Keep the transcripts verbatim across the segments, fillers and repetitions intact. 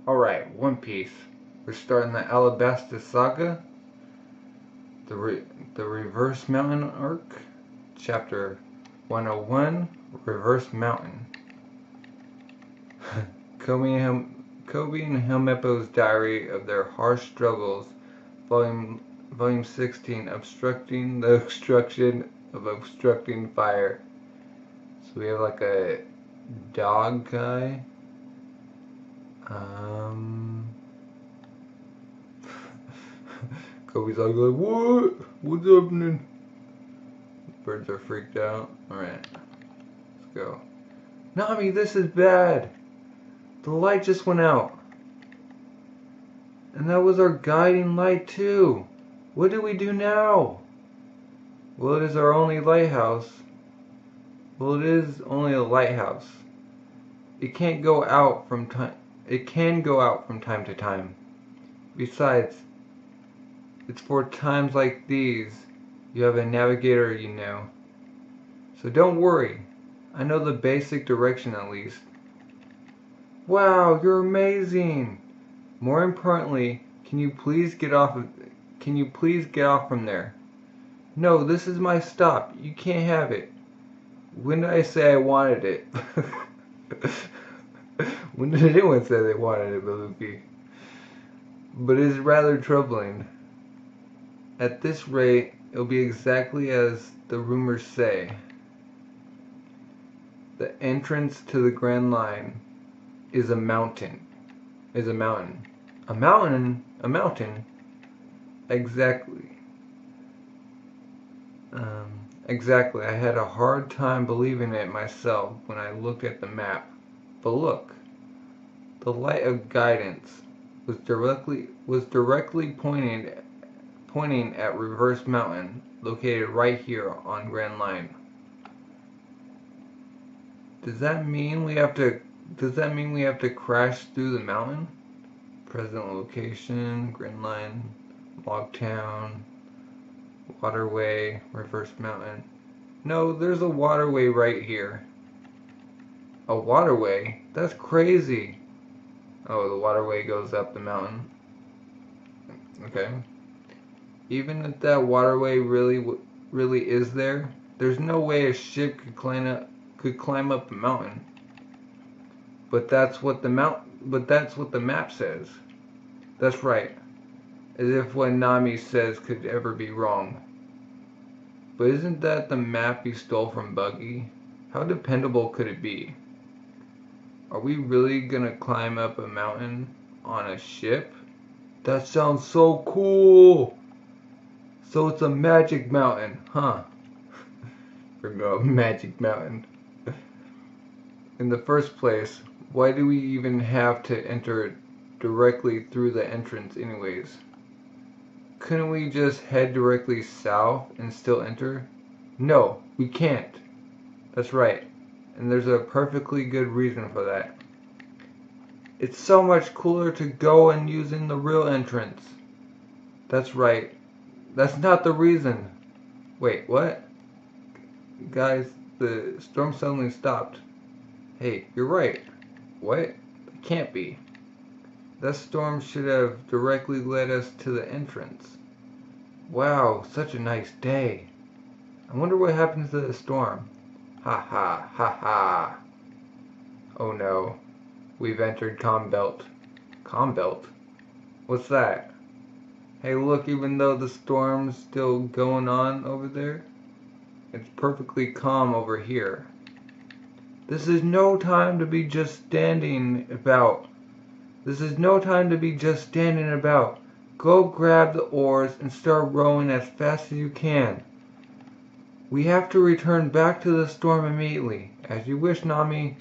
Alright, One Piece. We're starting the Alabasta Saga, the, re the Reverse Mountain Arc, Chapter one oh one, Reverse Mountain. Kobe and, Hel Kobe and Helmeppo's Diary of Their Harsh Struggles, Volume, Volume sixteen, Obstructing the Obstruction of Obstructing Fire. So we have like a dog guy. Um, Kobe's like, what? What's happening? Birds are freaked out. Alright, let's go. Nami, this is bad. The light just went out. And that was our guiding light too. What do we do now? Well, it is our only lighthouse. Well, it is only a lighthouse. It can't go out from time. It can go out from time to time. Besides, it's for times like these. You have a navigator, you know. So don't worry. I know the basic direction at least. Wow, you're amazing. More importantly, can you please get off of can you please get off from there? No, this is my stop. You can't have it. When did I say I wanted it? When did anyone say they wanted it, Luffy? But it is rather troubling. At this rate, it'll be exactly as the rumors say. The entrance to the Grand Line is a mountain. Is a mountain. A mountain? A mountain? Exactly. Um, exactly. I had a hard time believing it myself when I looked at the map. But look, the light of guidance was directly was directly pointing pointing at Reverse Mountain, located right here on Grand Line. Does that mean we have to does that mean we have to crash through the mountain? Present location, Grand Line, Logtown, waterway, Reverse Mountain. No, there's a waterway right here. A waterway? That's crazy. Oh, the waterway goes up the mountain. Okay. Even if that waterway really, really is there, there's no way a ship could climb up, could climb up the mountain. But that's what the mount, but that's what the map says. That's right. As if what Nami says could ever be wrong. But isn't that the map he stole from Buggy? How dependable could it be? Are we really gonna climb up a mountain on a ship? That sounds so cool! So it's a magic mountain, huh? Forgot Magic Mountain. In the first place, why do we even have to enter directly through the entrance anyways? Couldn't we just head directly south and still enter? No, we can't. That's right. And there's a perfectly good reason for that. It's so much cooler to go and using the real entrance. That's right. That's not the reason. Wait, what? Guys, the storm suddenly stopped. Hey, you're right. What? It can't be. That storm should have directly led us to the entrance. Wow, such a nice day. I wonder what happened to the storm. Ha ha, ha ha. Oh no. We've entered Calm Belt. Calm Belt? What's that? Hey look, even though the storm's still going on over there, it's perfectly calm over here. This is no time to be just standing about. This is no time to be just standing about. Go grab the oars and start rowing as fast as you can. We have to return back to the storm immediately. As you wish, Nami.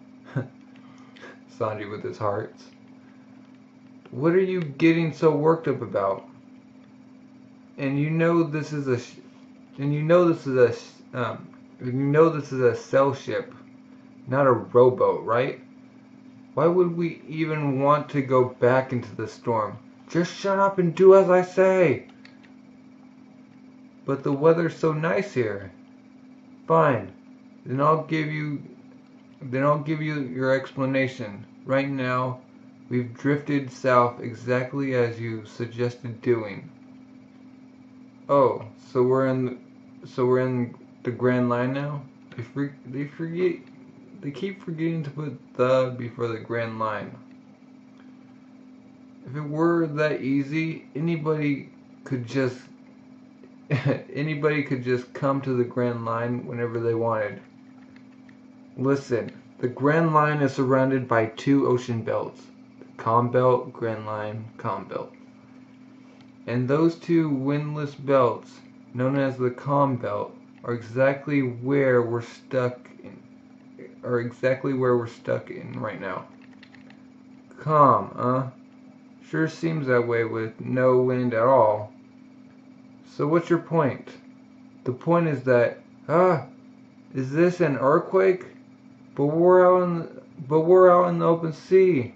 Sanji with his hearts. What are you getting so worked up about? And you know this is a, sh and you know this is a, sh um, you know this is a sail ship, not a rowboat, right? Why would we even want to go back into the storm? Just shut up and do as I say. But the weather's so nice here. Fine. Then I'll give you then I'll give you your explanation. Right now, We've drifted south exactly as you suggested doing. Oh, so we're in, so we're in the Grand Line now? They, for, they forget, they keep forgetting to put the before the Grand Line. If it were that easy, anybody could just, anybody could just come to the Grand Line whenever they wanted. Listen, the Grand Line is surrounded by two ocean belts. The Calm Belt, Grand Line, Calm Belt. And those two windless belts, known as the Calm Belt, are exactly where we're stuck in, are exactly where we're stuck in right now. Calm, huh? Sure seems that way with no wind at all. So what's your point? The point is that, ah, is this an earthquake? But we're out in, the, but we're out in the open sea.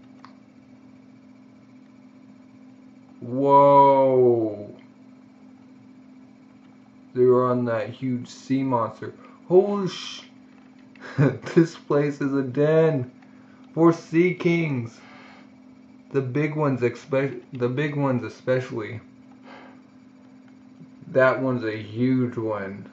Whoa! They're on that huge sea monster. Holy sh! This place is a den for sea kings. The big ones, expe- the big ones especially. That one's a huge one.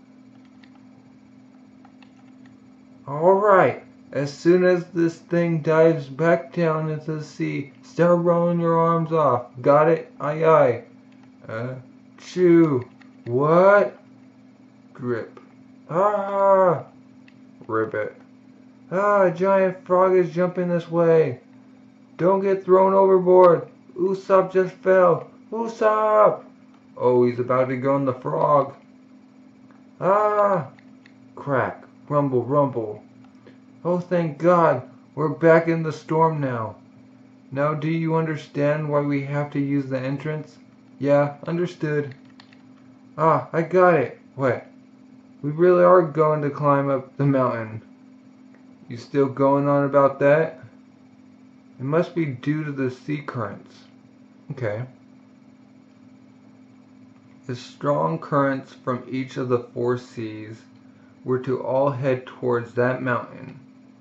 Alright, as soon as this thing dives back down into the sea, start rolling your arms off. Got it? Aye aye. Uh, chew. What? Drip. Ah! Ribbit. Ah, a giant frog is jumping this way. Don't get thrown overboard. Usopp just fell. Usopp! Oh, he's about to go in the frog. Ah! Crack. Rumble, rumble. Oh, thank God. We're back in the storm now. Now do you understand why we have to use the entrance? Yeah, understood. Ah, I got it. What? We really are going to climb up the mountain. You still going on about that? It must be due to the sea currents. Okay. The strong currents from each of the four seas were to all head towards that mountain.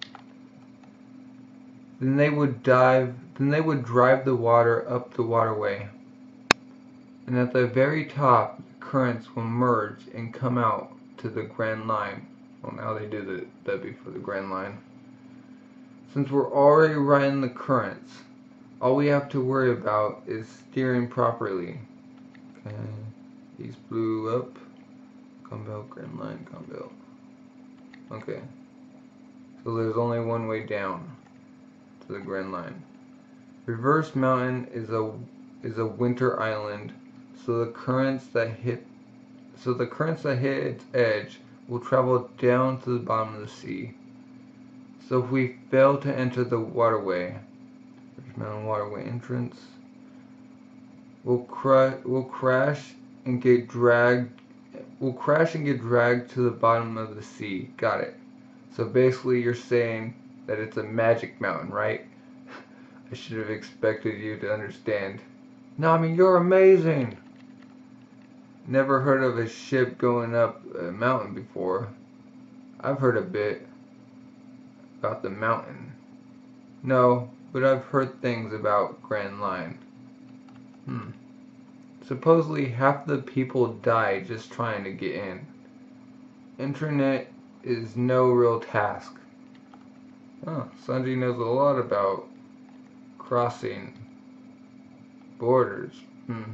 Then they would dive, then they would drive the water up the waterway. And at the very top, the currents will merge and come out to the Grand Line. Well, now they do the, that before the Grand Line. Since we're already riding the currents, all we have to worry about is steering properly. Okay, East Blue up, Calm Belt, Grand Line, Calm Belt. Okay, so there's only one way down to the Grand Line. Reverse Mountain is a is a winter island, so the currents that hit so the currents that hit its edge will travel down to the bottom of the sea. So if we fail to enter the waterway, Reverse Mountain waterway entrance, we'll cra we'll crash and get dragged. We'll crash and get dragged to the bottom of the sea. Got it. So basically you're saying that it's a magic mountain, right? I should have expected you to understand. Nami, you're amazing! Never heard of a ship going up a mountain before. I've heard a bit about the mountain. No, but I've heard things about Grand Line. Hmm. Supposedly half the people die just trying to get in. Internet is no real task. Oh, Sanji knows a lot about crossing borders. Hmm.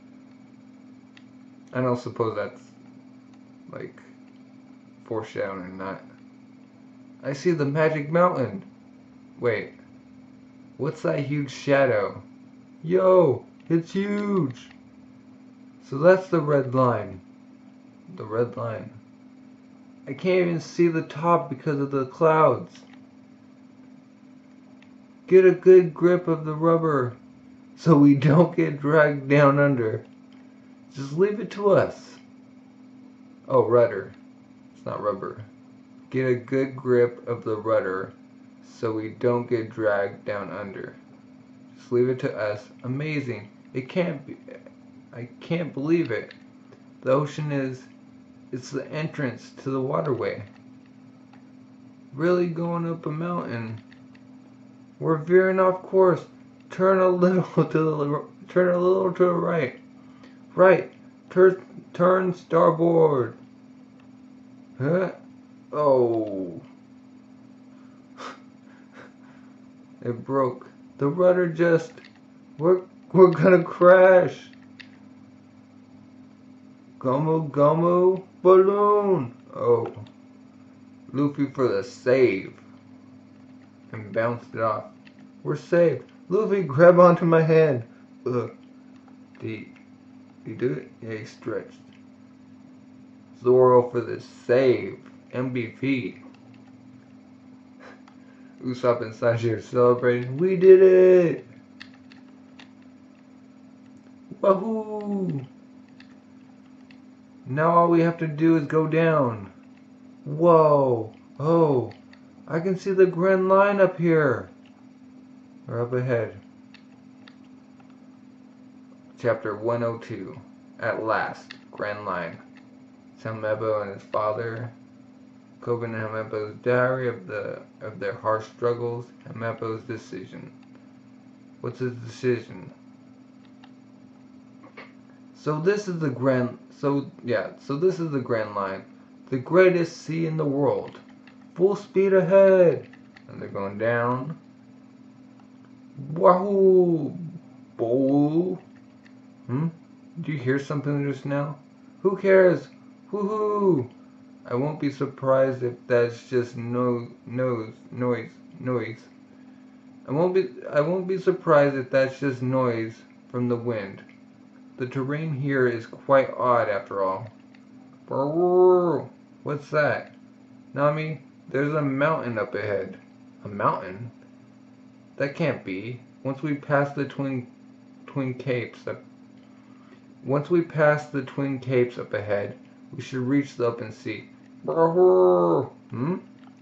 I don't suppose that's like foreshadowing, not. I see the magic mountain. Wait, what's that huge shadow? Yo, it's huge. So that's the red line. The red line. I can't even see the top because of the clouds. Get a good grip of the rubber so we don't get dragged down under. Just leave it to us. Oh, rudder. It's not rubber. Get a good grip of the rudder so we don't get dragged down under. Just leave it to us. Amazing. It can't be. I can't believe it. The ocean is, it's the entrance to the waterway. Really going up a mountain. We're veering off course. Turn a little to the turn a little to the right. Right. Turn turn starboard. Huh? Oh. It broke. The rudder just we're we're gonna crash. Gomu Gomu balloon. Oh. Luffy for the save. And bounced it off. We're saved. Luffy, grab onto my hand. Ugh. Did he do it? Yeah, he stretched. Zoro for the save. M V P. Usopp and Sanji are celebrating. We did it! Wahoo! Now all we have to do is go down. Whoa! Oh! I can see the Grand Line up here. Or up ahead. Chapter one oh two. At last. Grand Line. Helmeppo and his father. Koby and Helmeppo's diary of the of their harsh struggles. Helmeppo's decision. What's his decision? So this is the Grand. So yeah. So this is the Grand Line, the greatest sea in the world. Full speed ahead, and they're going down. Wahoo! Boo! Hmm? Did you hear something just now? Who cares? Woohoo! I won't be surprised if that's just no nose noise noise. I won't be I won't be surprised if that's just noise from the wind. The terrain here is quite odd after all. Brrr, what's that? Nami, there's a mountain up ahead. A mountain? That can't be. Once we pass the twin twin capes up Once we pass the twin capes up ahead, we should reach the open sea. Brrr, hmm?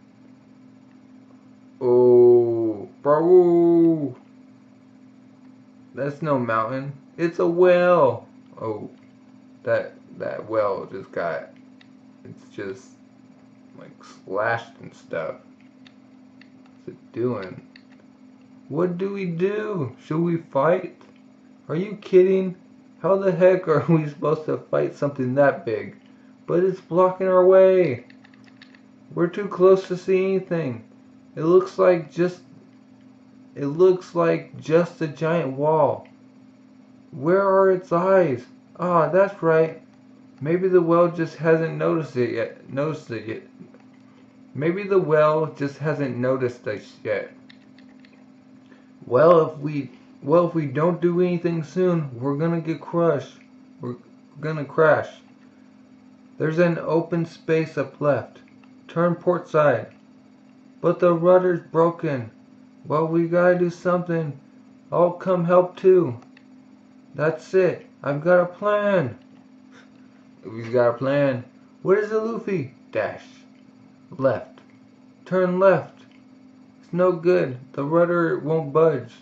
Oh, brrr. That's no mountain. It's a whale. Oh, that that whale just got. It's just like slashed and stuff. What's it doing? What do we do? Should we fight? Are you kidding? How the heck are we supposed to fight something that big? But it's blocking our way. We're too close to see anything. It looks like just. It looks like just a giant wall. Where are its eyes? Ah, that's right. Maybe the whale just hasn't noticed it yet. Noticed it yet. Maybe the whale just hasn't noticed us yet. Well, if we well if we don't do anything soon, we're gonna get crushed. We're gonna crash. There's an open space up left. Turn port side. But the rudder's broken. Well, we gotta do something. I'll come help too. That's it. I've got a plan. Luffy's got a plan. What is it, Luffy? Dash. Left. Turn left. It's no good. The rudder won't budge.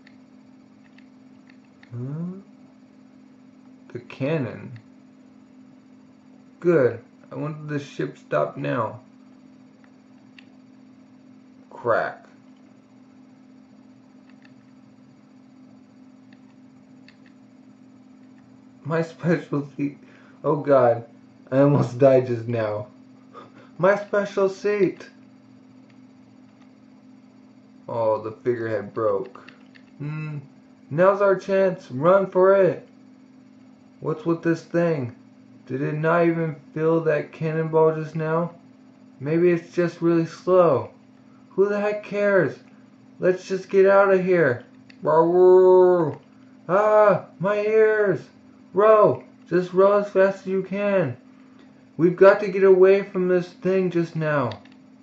Huh? The cannon. Good. I want the ship stop now. Crack. My special seat. Oh God, I almost died just now. My special seat. Oh, the figurehead broke. Hmm. Now's our chance. Run for it. What's with this thing? Did it not even feel that cannonball just now? Maybe it's just really slow. Who the heck cares? Let's just get out of here. Row. Ah, my ears. Row. Just row as fast as you can. We've got to get away from this thing just now.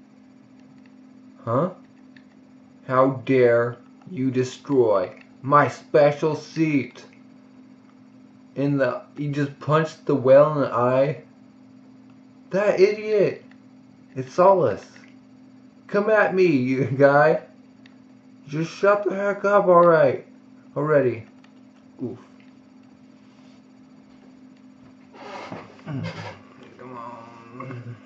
Huh? How dare you destroy my special seat? In the... You just punched the whale in the eye? That idiot! It's Solace. Come at me, you guy. Just shut the heck up, alright. Already. Oof. Come on.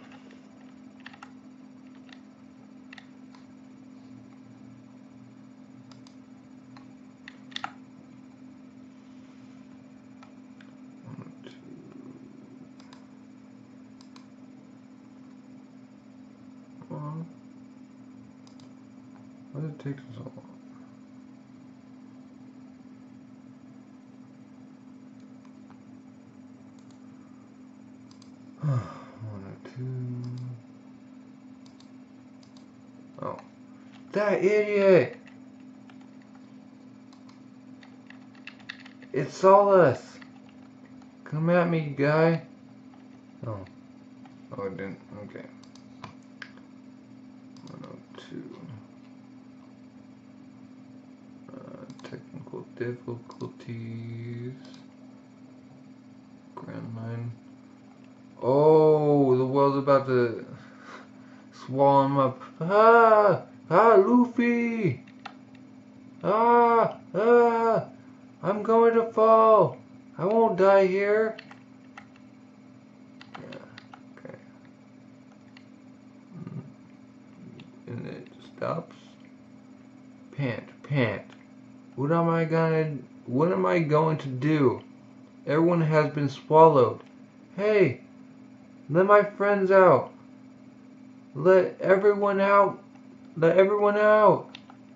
takes so long? One or two. Oh. That idiot! It saw us! Come at me, guy. Oh. Oh, it didn't. Okay. one oh two. Uh, technical difficulties. Grand line. Oh, the world's about to swallow him up. Ah! Ah, Luffy! Ah! Ah! I'm going to fall! I won't die here. Yeah, okay. And it stops. Pant, pant. What am I gonna, what am I going to do? Everyone has been swallowed. Hey! Let my friends out! Let everyone out! Let everyone out!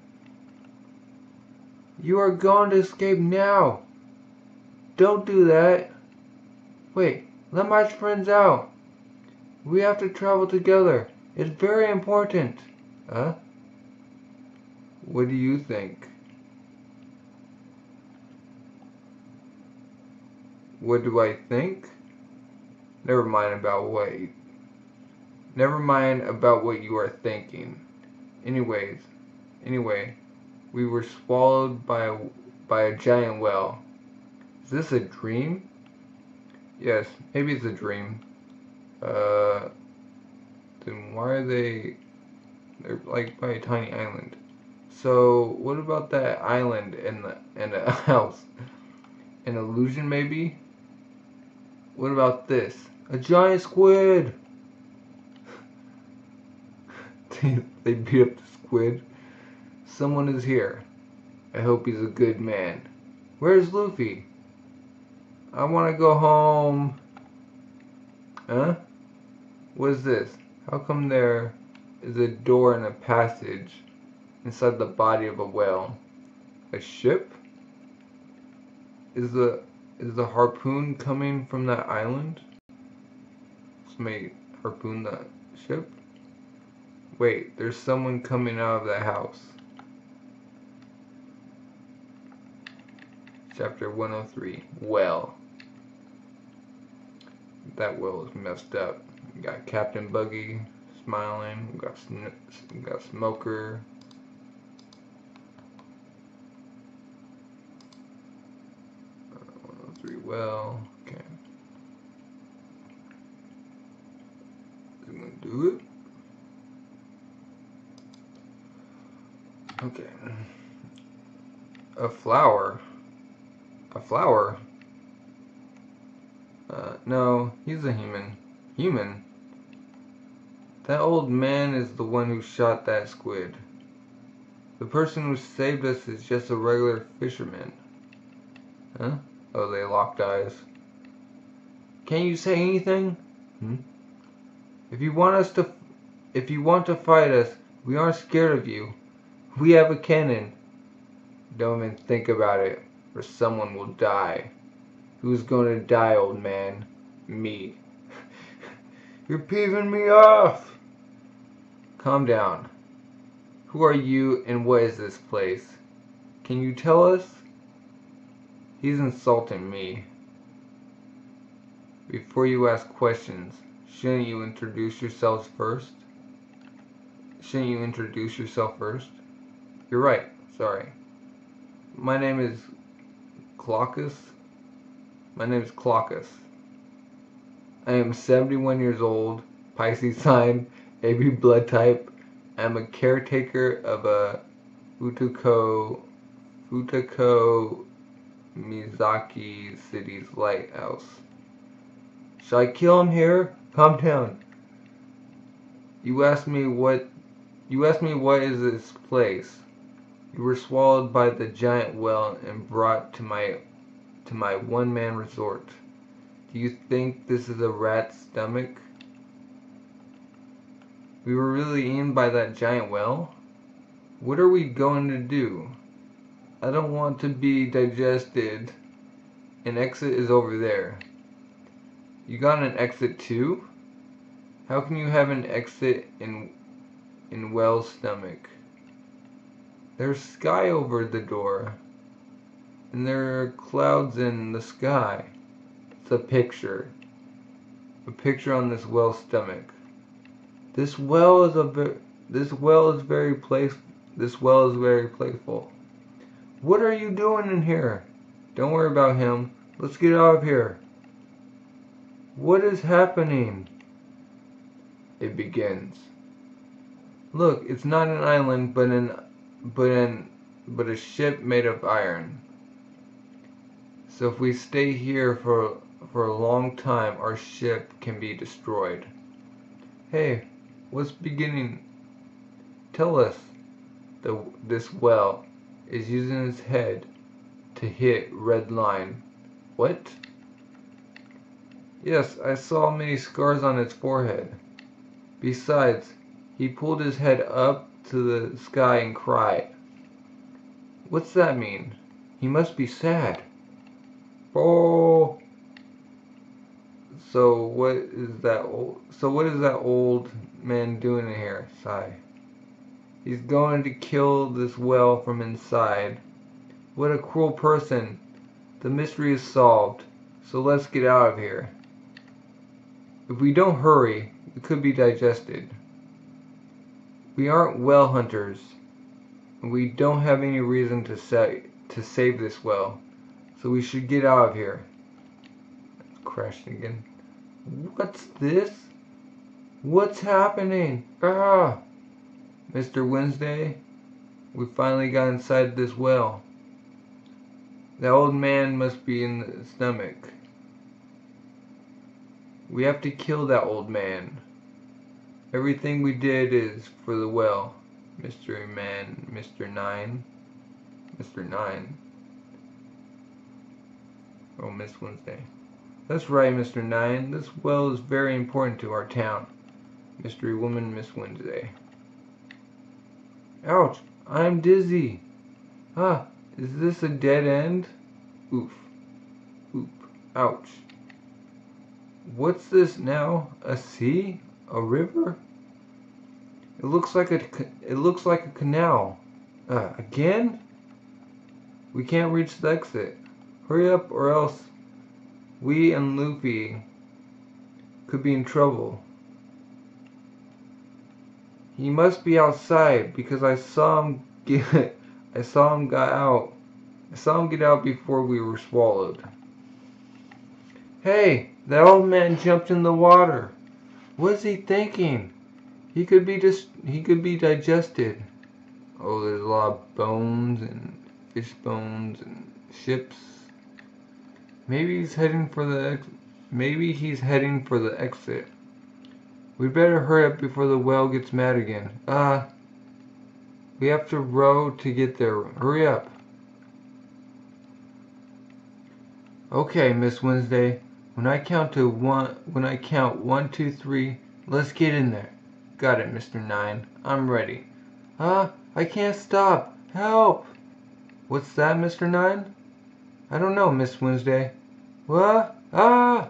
You are going to escape now! Don't do that! Wait, let my friends out! We have to travel together. It's very important. Huh? What do you think? What do I think? Never mind about what you, never mind about what you are thinking. Anyways, anyway, we were swallowed by a, by a giant whale. Is this a dream? Yes, maybe it's a dream. Uh, then why are they, they're like by a tiny island. So, what about that island and the, and a house? An illusion maybe? What about this? A giant squid! They beat up the squid. Someone is here. I hope he's a good man. Where's Luffy? I want to go home. Huh? What is this? How come there is a door and a passage inside the body of a whale? A ship? Is the is the harpoon coming from that island? Somebody harpoon the ship? Wait, there's someone coming out of that house. Chapter one oh three. Well. That well is messed up. We got Captain Buggy smiling. We got Sn we got Smoker. Uh, one oh three well. Okay. Is it gonna do it? Okay. A flower. A flower? Uh, no, he's a human. Human? That old man is the one who shot that squid. The person who saved us is just a regular fisherman. Huh? Oh, they locked eyes. Can't you say anything? Hmm? If you want us to, if you want to fight us, we aren't scared of you. We have a cannon. Don't even think about it, or someone will die. Who's gonna die, old man? Me. You're peeving me off! Calm down. Who are you and what is this place? Can you tell us? He's insulting me. Before you ask questions, shouldn't you introduce yourselves first? Shouldn't you introduce yourself first? You're right, sorry. My name is Clockus. My name is Clockus. I am seventy-one years old, Pisces sign, A B blood type. I'm a caretaker of a Futoku, Futoku Mizaki City's lighthouse. Shall I kill him here? Calm down. You asked me what, you asked me what is this place? You were swallowed by the giant whale and brought to my, to my one-man resort. Do you think this is a rat's stomach? We were really eaten by that giant whale? What are we going to do? I don't want to be digested. An exit is over there. You got an exit too? How can you have an exit in in Well's stomach? There's sky over the door. And there are clouds in the sky. It's a picture. A picture on this Well's stomach. This well is a this well is very place this well is very playful. What are you doing in here? Don't worry about him. Let's get out of here. What is happening? It begins. Look, it's not an island, but an but an but a ship made of iron. So if we stay here for for a long time, our ship can be destroyed. Hey, what's beginning? Tell us. The this well is using its head to hit red line. What? Yes, I saw many scars on its forehead. Besides, he pulled his head up to the sky and cried. What's that mean? He must be sad. Oh. So what is that old so what is that old man doing in here? Sigh. He's going to kill this well from inside. What a cruel person. The mystery is solved. So let's get out of here. If we don't hurry, we could be digested. We aren't well hunters. And we don't have any reason to say to save this well. So we should get out of here. It's crashing again. What's this? What's happening? Ah! Mister Wednesday, we finally got inside this well. The old man must be in the stomach. We have to kill that old man. Everything we did is for the well. Mister Man, Mister Nine. Mister Nine. Oh, Miss Wednesday. That's right, Mister Nine. This well is very important to our town. Mystery Woman, Miss Wednesday. Ouch! I'm dizzy. Ah, is this a dead end? Oof. Oop. Ouch. What's this now? A sea? A river? It looks like a it looks like a canal. Uh, again? We can't reach the exit. Hurry up or else we and Luffy could be in trouble. He must be outside because I saw him get I saw him got out. I saw him get out before we were swallowed. Hey, that old man jumped in the water. What's he thinking? He could be just he could be digested. Oh, there's a lot of bones and fish bones and ships. Maybe he's heading for the ex maybe he's heading for the exit. We better hurry up before the whale gets mad again. Ah, uh, we have to row to get there. Hurry up. Okay, Miss Wednesday. When I count to one, when I count one, two, three, let's get in there. Got it, Mister Nine. I'm ready. Ah, uh, I can't stop. Help! What's that, Mister Nine? I don't know, Miss Wednesday. What? Ah!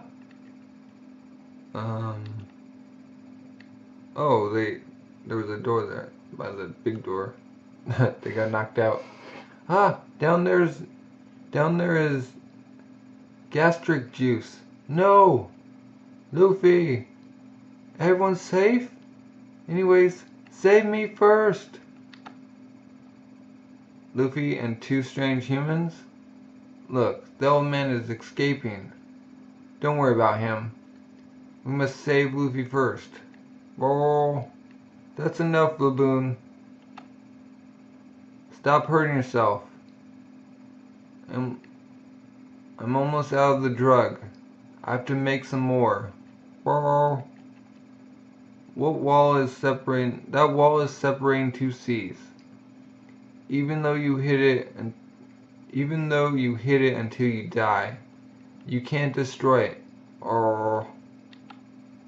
Um. Oh, they. There was a door there by the big door. They got knocked out. Ah, down there's. Down there is. Gastric juice. No! Luffy! Everyone's safe? Anyways, save me first! Luffy and two strange humans? Look, the old man is escaping. Don't worry about him. We must save Luffy first. Oh, that's enough, Laboon. Stop hurting yourself. I'm, I'm almost out of the drug. I have to make some more. Oh, what wall is separating? That wall is separating two seas. Even though you hit it, and even though you hit it until you die, you can't destroy it. Oh.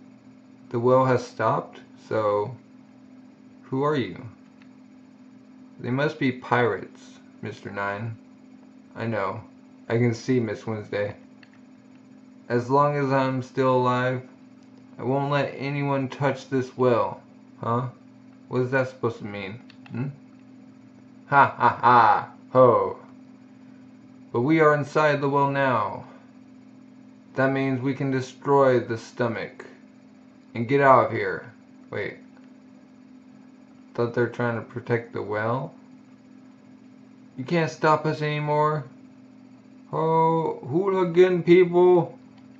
The well has stopped, so who are you? They must be pirates, Mister Nine. I know. I can see, Miss Wednesday. As long as I'm still alive, I won't let anyone touch this well. Huh? What is that supposed to mean? Hmm? Ha ha ha! Ho! But we are inside the well now. That means we can destroy the stomach and get out of here. Wait. Thought they're trying to protect the well? You can't stop us anymore. Oh, hooligan people!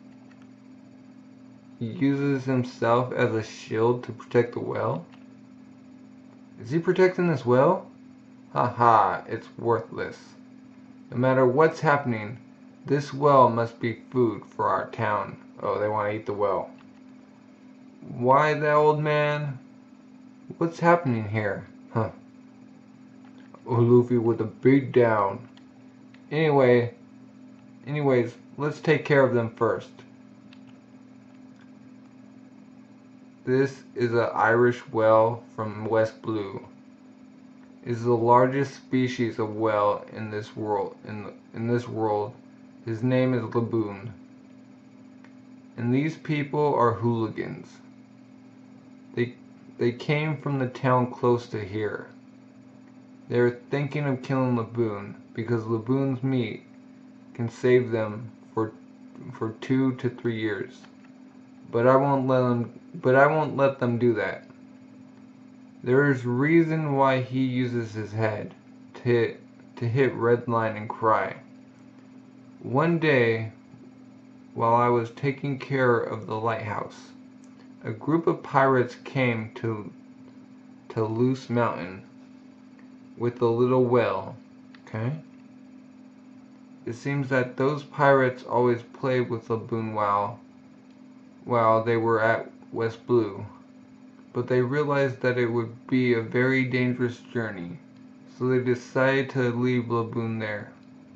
He uses himself as a shield to protect the well? Is he protecting this well? Ha ha, it's worthless. No matter what's happening, this well must be food for our town. Oh, they want to eat the well. Why, that old man? What's happening here? Huh. Oh, Luffy with a beat down. Anyway, anyways, let's take care of them first. This is an Irish whale from West Blue. It is the largest species of whale in this world. In, the, in this world, his name is Laboon. And these people are hooligans. They they came from the town close to here. They are thinking of killing Laboon because Laboon's meat can save them for for two to three years. But I won't let them. But I won't let them do that. There is reason why he uses his head to hit, to hit Redline and Cry. One day, while I was taking care of the lighthouse, a group of pirates came to to Loose Mountain with the little whale. Okay. It seems that those pirates always played with Laboon while while they were at West Blue. But they realized that it would be a very dangerous journey, so they decided to leave Laboon there.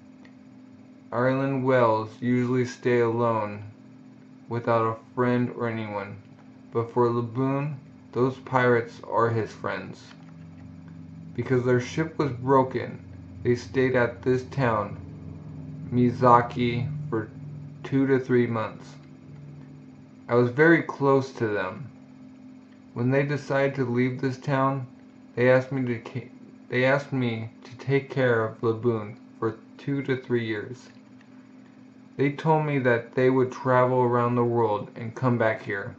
Island whales usually stay alone without a friend or anyone, but for Laboon, those pirates are his friends. Because their ship was broken, they stayed at this town, Mizaki, for two to three months. I was very close to them. When they decided to leave this town, they asked me to they asked me to take care of Laboon for two to three years. They told me that they would travel around the world and come back here.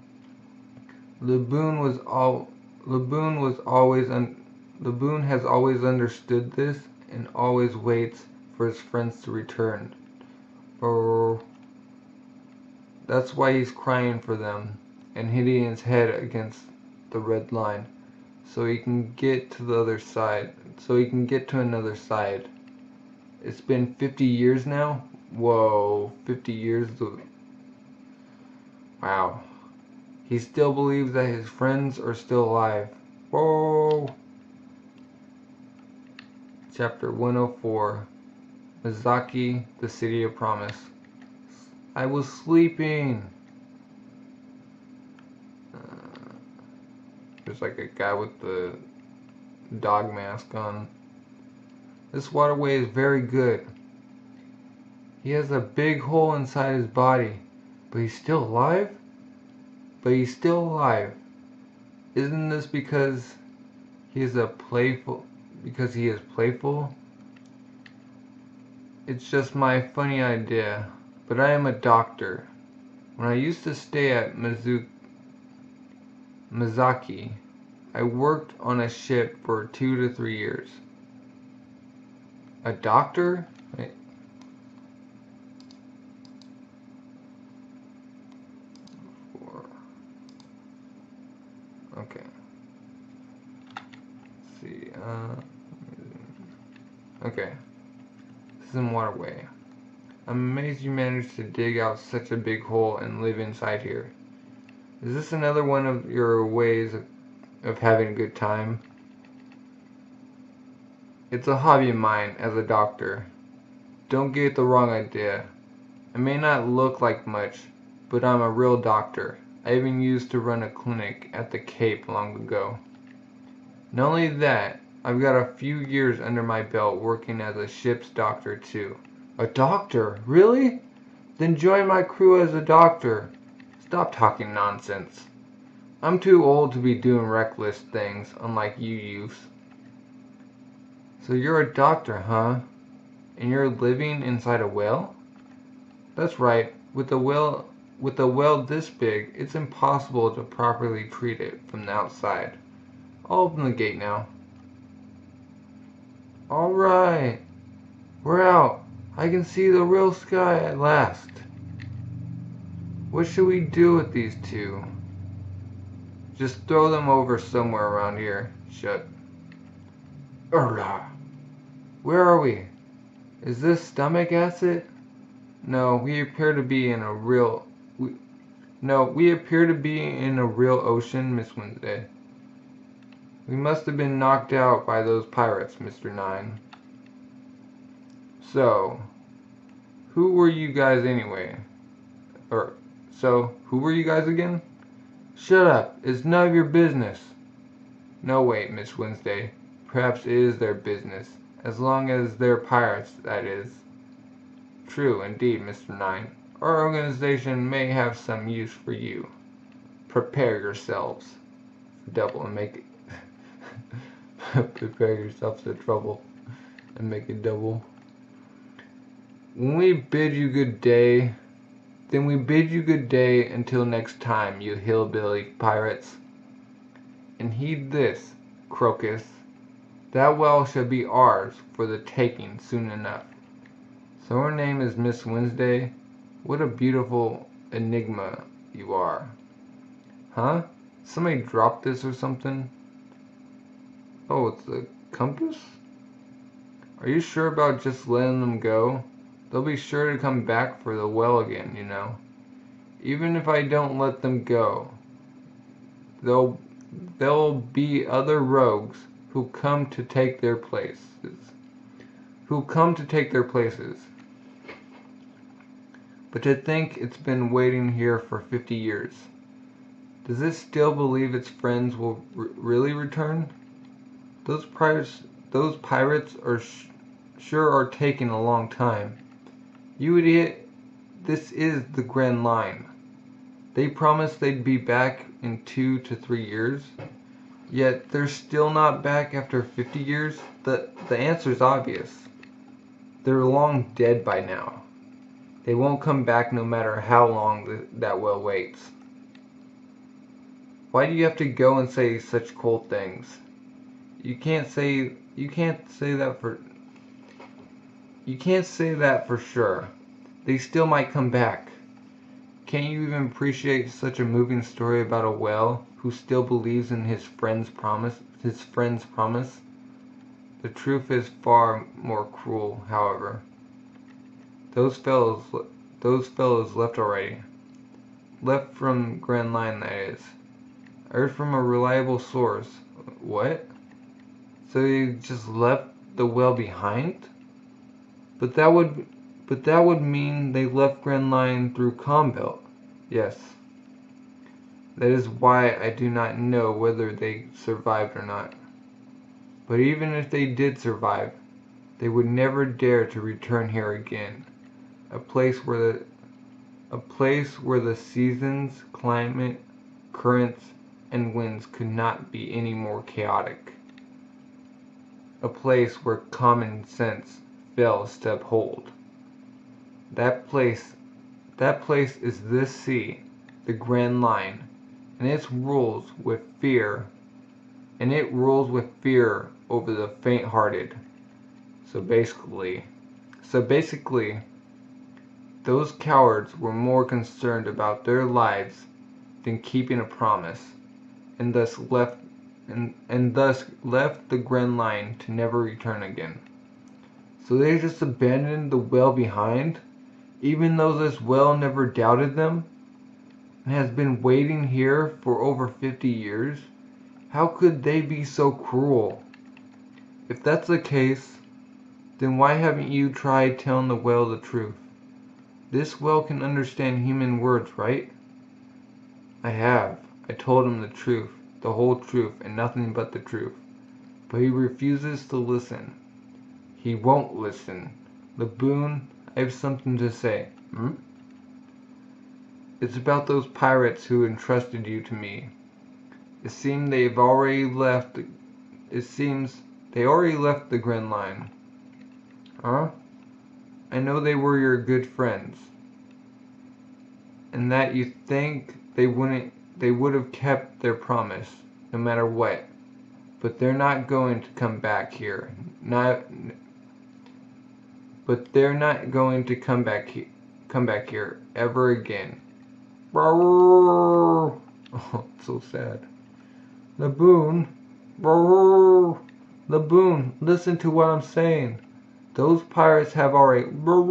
Laboon was all Laboon was always un, Laboon has always understood this and always waits for his friends to return. Or that's why he's crying for them and hitting his head against the red line, so he can get to the other side, so he can get to another side. It's been fifty years now? Whoa, fifty years? Wow. He still believes that his friends are still alive. Whoa. Chapter one oh four. Mizaki, the City of Promise. I was sleeping. There's like a guy with the dog mask on. This waterway is very good. He has a big hole inside his body, but he's still alive? But he's still alive. Isn't this because he is a playful because he is playful? It's just my funny idea, but I am a doctor. When I used to stay at Mizuki Mizaki, I worked on a ship for two to three years. A doctor? Wait. Four. Okay. Let's see. Uh, okay. This is in Waterway. I'm amazed you managed to dig out such a big hole and live inside here. Is this another one of your ways of, of having a good time? It's a hobby of mine as a doctor. Don't get the wrong idea. I may not look like much, but I'm a real doctor. I even used to run a clinic at the Cape long ago. Not only that, I've got a few years under my belt working as a ship's doctor too. A doctor? Really? Then join my crew as a doctor. Stop talking nonsense. I'm too old to be doing reckless things, unlike you youths. So you're a doctor, huh? And you're living inside a whale? That's right. With a whale, with a whale this big, it's impossible to properly treat it from the outside. I'll open the gate now. Alright. We're out. I can see the real sky at last. What should we do with these two? Just throw them over somewhere around here. Shut. Urgh. Where are we? Is this stomach acid? No, we appear to be in a real... We, no, we appear to be in a real ocean, Miss Wednesday. We must have been knocked out by those pirates, Mister Nine. So, who were you guys anyway? Or, so, who were you guys again? Shut up, it's none of your business. No, wait, Miss Wednesday. Perhaps it is their business. As long as they're pirates, that is. True, indeed, Mister Nine. Our organization may have some use for you. Prepare yourselves. Double and make it... Prepare yourselves for trouble and make it double. When we bid you good day, then we bid you good day until next time, you hillbilly pirates. And heed this, Crocus. That well shall be ours for the taking soon enough. So her name is Miss Wednesday. What a beautiful enigma you are. Huh? Somebody dropped this or something? Oh, it's a compass? Are you sure about just letting them go? They'll be sure to come back for the well again, you know. Even if I don't let them go, there'll, there'll be other rogues who come to take their places. Who come to take their places. But to think it's been waiting here for fifty years. Does it still believe its friends will r really return? Those pirates, those pirates are sh sure are taking a long time. You idiot, this is the Grand Line. They promised they'd be back in two to three years. Yet they're still not back after fifty years? The, the answer's obvious. They're long dead by now. They won't come back no matter how long the, that well waits. Why do you have to go and say such cold things? You can't say you can't say that for you can't say that for sure. They still might come back. Can't you even appreciate such a moving story about a whale who still believes in his friend's promise? His friend's promise. The truth is far more cruel, however. Those fellows, those fellows left already. Left from Grand Line, that is. I heard from a reliable source. What? So they just left the whale behind? But that would, but that would mean they left Grand Line through Combelt. Yes. That is why I do not know whether they survived or not. But even if they did survive, they would never dare to return here again. A place where the, a place where the seasons, climate, currents, and winds could not be any more chaotic. A place where common sense fails to uphold. That place, that place is this sea, the Grand Line, and it rules with fear, and it rules with fear over the faint-hearted. So basically, so basically, those cowards were more concerned about their lives than keeping a promise, and thus left and, and thus left the Grand Line to never return again. So they just abandoned the whale behind, even though this whale never doubted them, and has been waiting here for over fifty years? How could they be so cruel? If that's the case, then why haven't you tried telling the whale the truth? This whale can understand human words, right? I have. I told him the truth, the whole truth, and nothing but the truth. but he refuses to listen. He won't listen. Laboon, I have something to say. Hmm? It's about those pirates who entrusted you to me. It seems they've already left. It seems they already left the Grand Line. Huh? I know they were your good friends, and that you think they wouldn't. They would have kept their promise, no matter what. But they're not going to come back here. Not. But they're not going to come back here. Come back here ever again. Oh, so sad. Laboon, Laboon, listen to what I'm saying. Those pirates have already.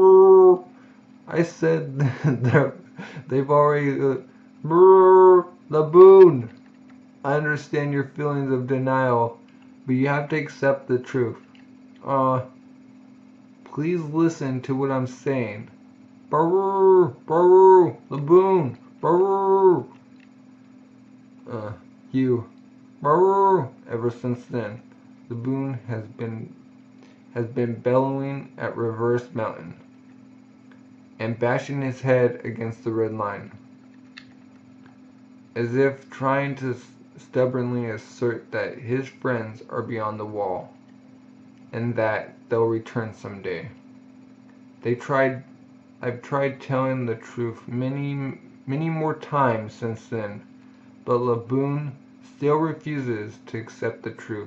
I said they're, they've already. Uh, Laboon, I understand your feelings of denial, but you have to accept the truth. Uh, please listen to what I'm saying. Laboon, uh, you. Ever since then, Laboon has been has been bellowing at Reverse Mountain and bashing his head against the red line, as if trying to stubbornly assert that his friends are beyond the wall and that they'll return someday. They tried. I've tried telling the truth many, many more times since then, but Laboon still refuses to accept the truth.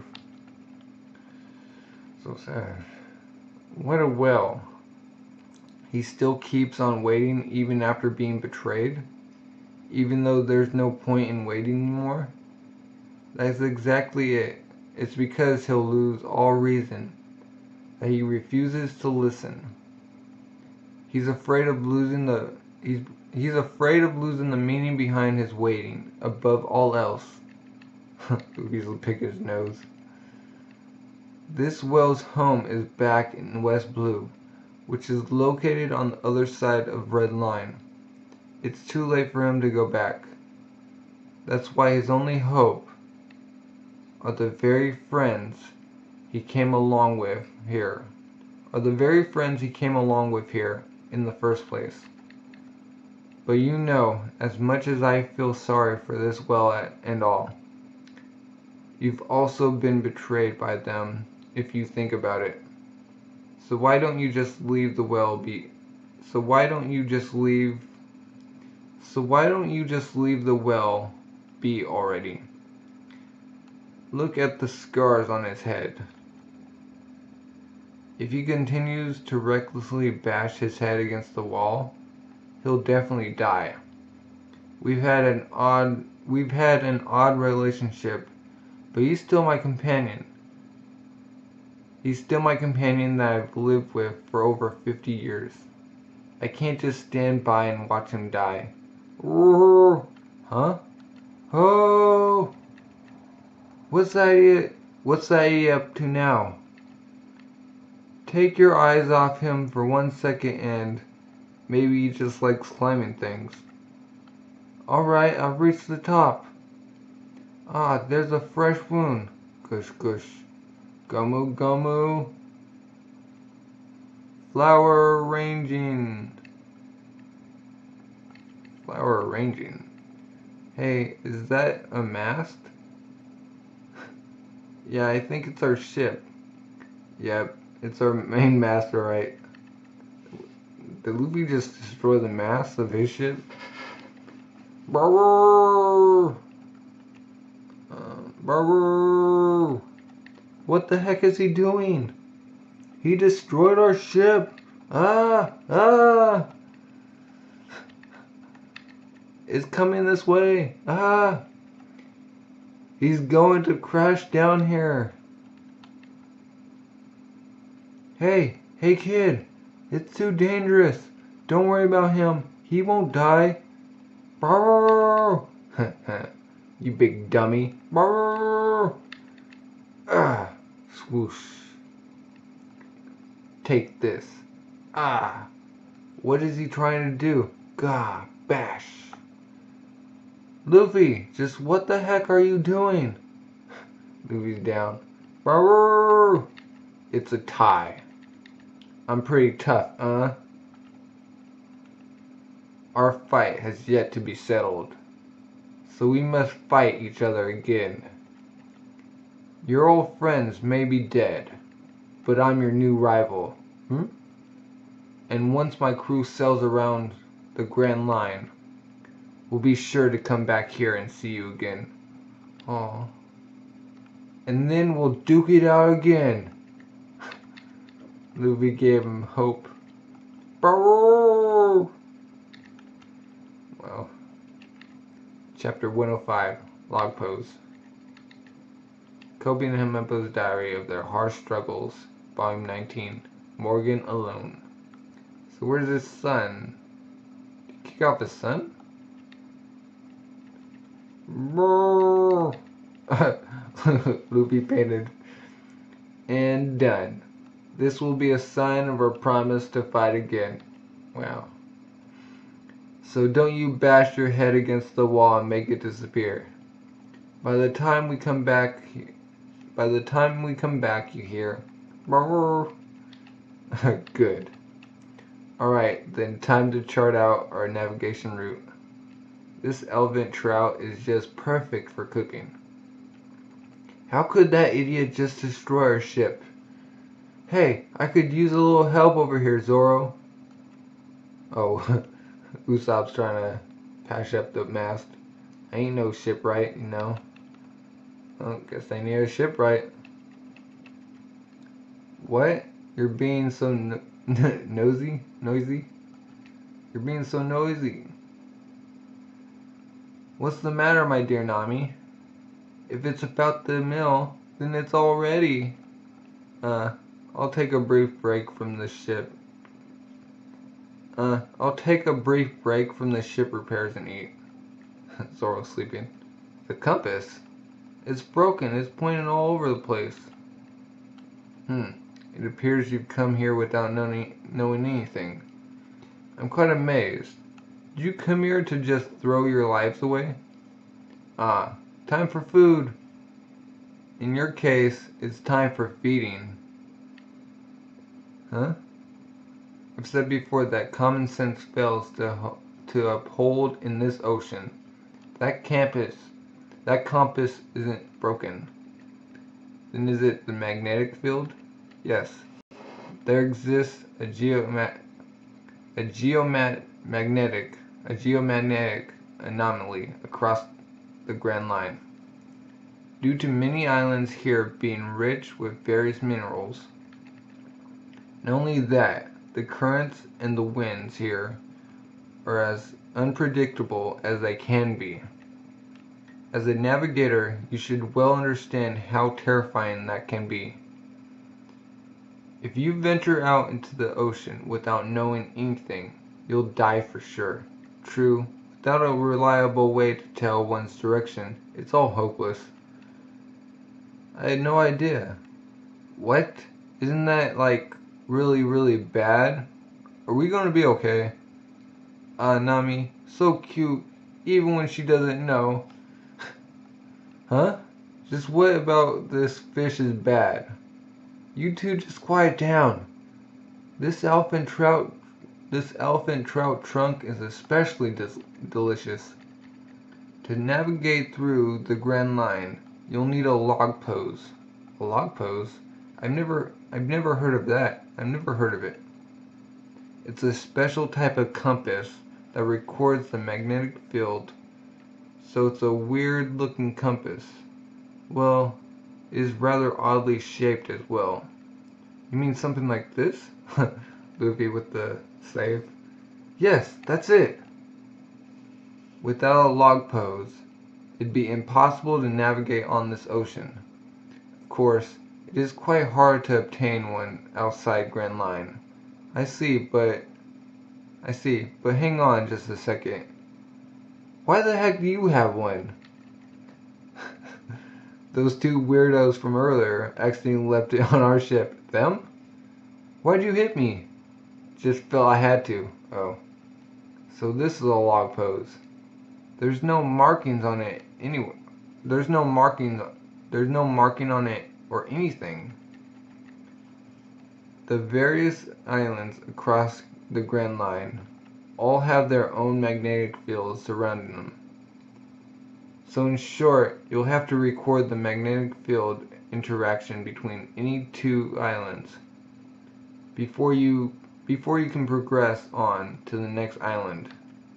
So sad. What a whale. He still keeps on waiting even after being betrayed, even though there's no point in waiting anymore. That's exactly it. It's because he'll lose all reason that he refuses to listen. He's afraid of losing the he's he's afraid of losing the meaning behind his waiting above all else. Luffy's will pick his nose. This whale's home is back in West Blue, which is located on the other side of Red Line. It's too late for him to go back. That's why his only hope are the very friends he came along with here. Are the very friends he came along with here in the first place. But you know, as much as I feel sorry for this whale and all, you've also been betrayed by them if you think about it. So why don't you just leave the whale be? So why don't you just leave? So why don't you just leave the whale be already? Look at the scars on his head. If he continues to recklessly bash his head against the wall, he'll definitely die. We've had an odd we've had an odd relationship, but he's still my companion. He's still my companion that I've lived with for over fifty years. I can't just stand by and watch him die. Ooh, huh? Oh! What's that? What's that up to now? Take your eyes off him for one second and maybe he just likes climbing things. Alright, I've reached the top. Ah, there's a fresh wound. Gush gush. Gumu gumu. Flower arranging. Flower arranging. Hey, is that a mast? Yeah, I think it's our ship. Yep, it's our main mast, alright. Did Luffy just destroy the mast of his ship? Brrrr! Uh, brrrr! What the heck is he doing? He destroyed our ship! Ah! Ah! It's coming this way! Ah! He's going to crash down here! Hey! Hey kid! It's too dangerous! Don't worry about him! He won't die! Brrrr! You big dummy! Brrrr! Ah! Swoosh! Take this! Ah! What is he trying to do? Gah! Bash! Luffy! Just what the heck are you doing? Luffy's down. Brrr. It's a tie. I'm pretty tough, huh? Our fight has yet to be settled, so we must fight each other again. Your old friends may be dead, but I'm your new rival. Hmm? And once my crew sails around the Grand Line, we'll be sure to come back here and see you again. Aww. And then we'll duke it out again. Luffy gave him hope. Well, Chapter one oh five, Log Pose. Kobe and Himepo's Diary of Their Harsh Struggles, Volume nineteen, Morgan Alone. So where's his son? Did he kick off his son? Luffy painted. And done. This will be a sign of our promise to fight again. Wow. So don't you bash your head against the wall and make it disappear. By the time we come back, by the time we come back, you hear. Good. Alright, then time to chart out our navigation route. This elephant trout is just perfect for cooking. How could that idiot just destroy our ship? Hey, I could use a little help over here, Zoro. Oh, Usopp's trying to patch up the mast. I ain't no shipwright, you know. Well, guess I need a shipwright. What? You're being so no nosy? Noisy? You're being so noisy. What's the matter, my dear Nami? If it's about the mill, then it's all ready. Uh, I'll take a brief break from the ship. Uh, I'll take a brief break from the ship repairs and eat. Zoro's sleeping. The compass? It's broken. It's pointing all over the place. Hmm. It appears you've come here without knowing, knowing anything. I'm quite amazed. Did you come here to just throw your lives away? Ah, time for food. In your case, it's time for feeding. Huh? I've said before that common sense fails to to uphold in this ocean. That campus, that compass isn't broken. Then is it the magnetic field? Yes. There exists a geomat a geomagnetic a geomagnetic anomaly across the Grand Line. Due to many islands here being rich with various minerals. Not only that, the currents and the winds here are as unpredictable as they can be. As a navigator, you should well understand how terrifying that can be. If you venture out into the ocean without knowing anything, you'll die for sure. True, without a reliable way to tell one's direction, it's all hopeless. I had no idea. What? Isn't that like really, really bad? Are we gonna be okay? Ah, uh, Nami, so cute, even when she doesn't know. Huh? Just what about this fish is bad? You two just quiet down. This elephant trout, this elephant trout trunk is especially dis delicious. To navigate through the Grand Line, you'll need a log pose. A log pose? I've never, I've never heard of that. I've never heard of it. It's a special type of compass that records the magnetic field. So it's a weird looking compass. Well, it is rather oddly shaped as well. You mean something like this? Luffy with the save. Yes, that's it. Without a log pose, it'd be impossible to navigate on this ocean. Of course, it is quite hard to obtain one outside Grand Line. I see, but... I see, but hang on just a second. Why the heck do you have one? Those two weirdos from earlier accidentally left it on our ship. Them? Why'd you hit me? Just felt I had to. Oh. So this is a log pose. There's no markings on it anywhere. There's no markings. There's no marking on it or anything. The various islands across the Grand Line all have their own magnetic fields surrounding them. So in short, you'll have to record the magnetic field interaction between any two islands before you before you can progress on to the next island.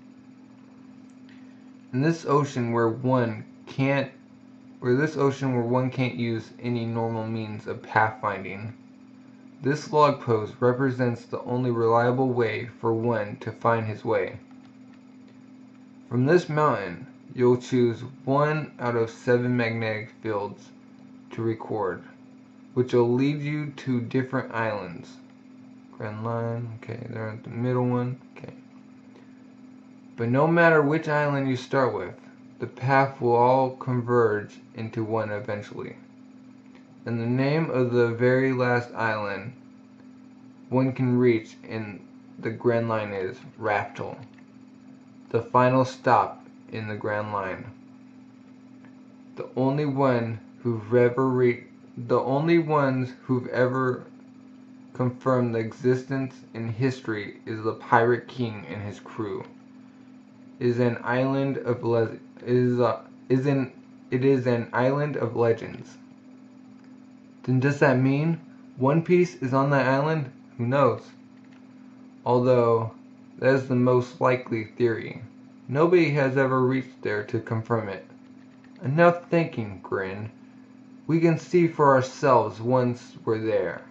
In this ocean where one can't where this ocean where one can't use any normal means of pathfinding, this log post represents the only reliable way for one to find his way. From this mountain, you'll choose one out of seven magnetic fields to record, which will lead you to different islands. Grand Line, okay, they're at the middle one, okay. But no matter which island you start with, the path will all converge into one eventually. And the name of the very last island one can reach in the Grand Line is Raftel, the final stop in the Grand Line. The only one who've ever re- the only ones who've ever confirmed the existence in history is the Pirate King and his crew. Is an island of le- is uh, is an it is an island of legends. Then does that mean One Piece is on that island? Who knows? Although that is the most likely theory. Nobody has ever reached there to confirm it. Enough thinking, Grin. We can see for ourselves once we're there.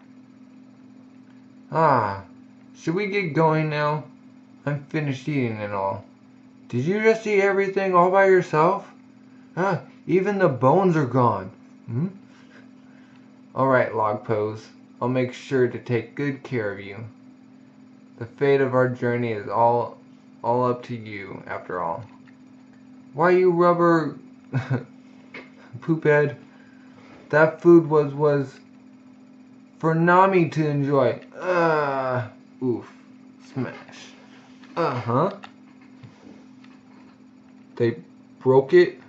Ah, should we get going now? I'm finished eating and all. Did you just eat everything all by yourself? Ah, even the bones are gone. Hmm? Alright, Log Pose. I'll make sure to take good care of you. The fate of our journey is all all up to you, after all. Why, you rubber poophead? That food was was for Nami to enjoy. Ah, uh, oof, smash. Uh huh. They broke it.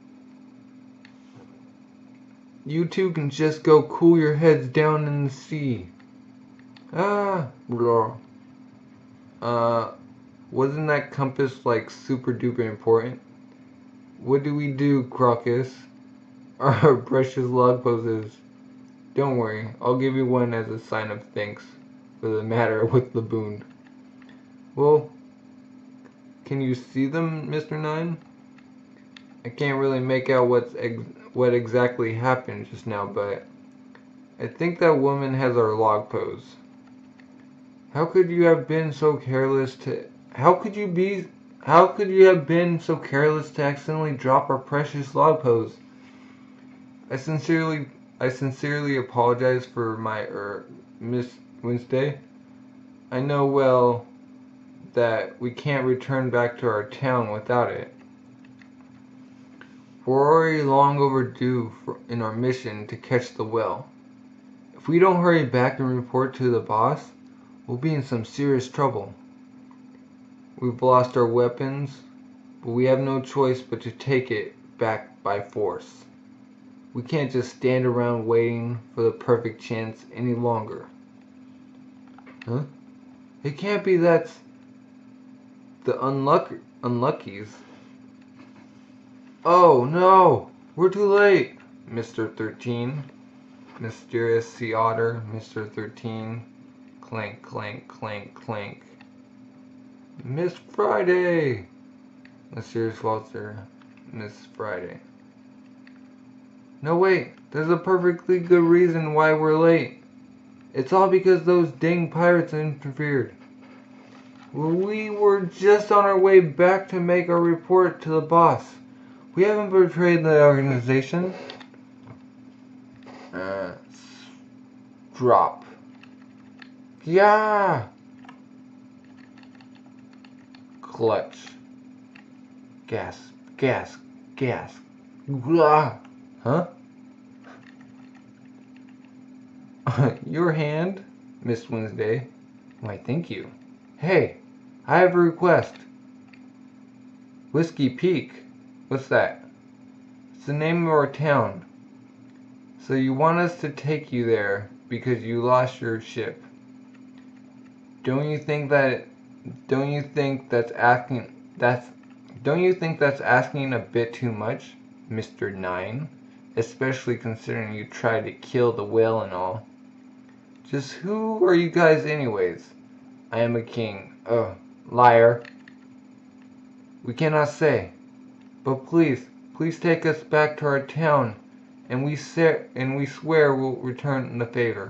You two can just go cool your heads down in the sea. Ah, blah. Uh, wasn't that compass like super duper important? What do we do, Crocus? Our precious log poses. Don't worry, I'll give you one as a sign of thanks for the matter with Laboon. Well, can you see them, Mister Nine? I can't really make out what's ex what exactly happened just now, but I think that woman has our log pose. How could you have been so careless to... How could you be... How could you have been so careless to accidentally drop our precious log pose? I sincerely... I sincerely apologize for my, er, Miss Wednesday. I know well that we can't return back to our town without it. We're already long overdue for, in our mission to catch the whale. If we don't hurry back and report to the boss, we'll be in some serious trouble. We've lost our weapons, but we have no choice but to take it back by force. We can't just stand around waiting for the perfect chance any longer. Huh? It can't be that's the unluck unluckies. Oh no! We're too late! Mister thirteen. Mysterious Sea Otter, Mister thirteen. Clank, clank, clank, clank. Miss Friday! Mysterious Walter, Miss Friday. No wait, there's a perfectly good reason why we're late. It's all because those dang pirates interfered. We were just on our way back to make our report to the boss. We haven't betrayed the organization. Uh, drop. Yeah. Clutch. Gas. Gas. Gas. Blah. Huh? Your hand, Miss Wednesday. Why, thank you. Hey, I have a request. Whiskey Peak. What's that? It's the name of our town. So you want us to take you there because you lost your ship. Don't you think that don't you think that's asking that's don't you think that's asking a bit too much, Mister Nine? Especially considering you tried to kill the whale and all. Just who are you guys anyways? I am a king. Ugh, liar. We cannot say. But please, please take us back to our town, and we say, and we swear we'll return the favor.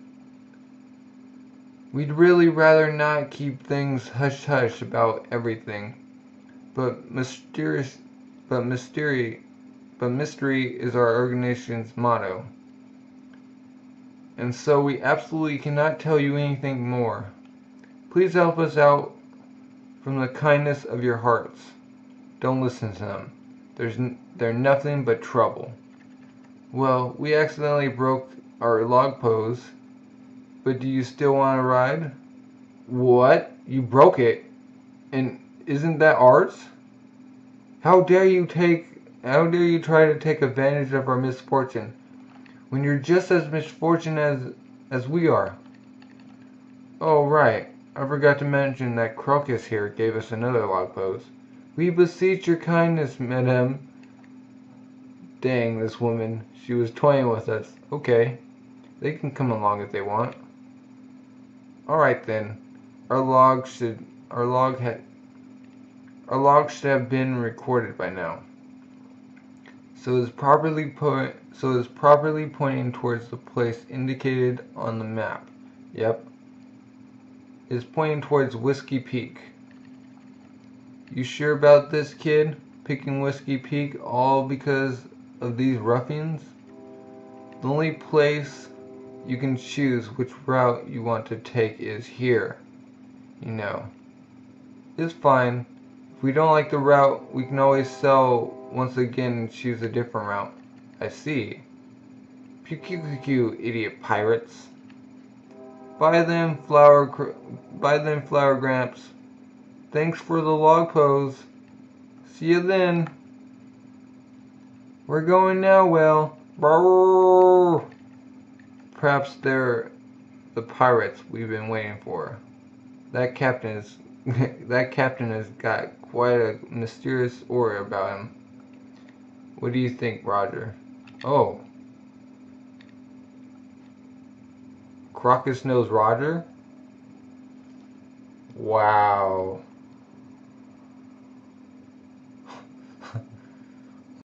We'd really rather not keep things hush-hush about everything, but mysterious, but mystery, but mystery is our organization's motto. And so we absolutely cannot tell you anything more. Please help us out from the kindness of your hearts. Don't listen to them. There's n they're nothing but trouble. Well, we accidentally broke our log pose, but do you still want to ride? What? You broke it? And isn't that ours? How dare you take, how dare you try to take advantage of our misfortune, when you're just as misfortunate as, as we are? Oh, right. I forgot to mention that Crocus here gave us another log pose. We beseech your kindness, madame. Dang, this woman. She was toying with us. Okay. They can come along if they want. Alright then. Our log should our log had our log should have been recorded by now. So it's properly put so it's properly pointing towards the place indicated on the map. Yep. It's pointing towards Whiskey Peak. You sure about this, kid? Picking Whiskey Peak all because of these ruffians? The only place you can choose which route you want to take is here. You know. It's fine. If we don't like the route, we can always sell once again and choose a different route. I see. Pew pew pew pew, idiot pirates. Buy them flower, buy them flower gramps. Thanks for the log pose. See you then. We're going now, Whale. Brrr. Perhaps they're the pirates we've been waiting for. That captain is that captain has got quite a mysterious aura about him. What do you think, Roger? Oh. Crocus knows Roger? Wow.